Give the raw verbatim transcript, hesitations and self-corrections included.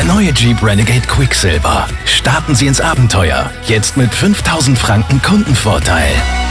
Der neue Jeep Renegade Quicksilver. Starten Sie ins Abenteuer. Jetzt mit fünftausend Franken Kundenvorteil.